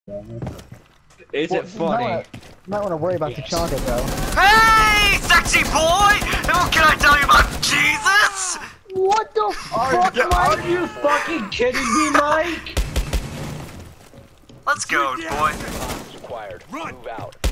Is it funny? Might want to worry about Tachanka though. Hey, sexy boy! What can I tell you about Jesus? What the fuck, Mike? Are you fucking kidding me, Mike? Let's go, boy. Acquired. Move out.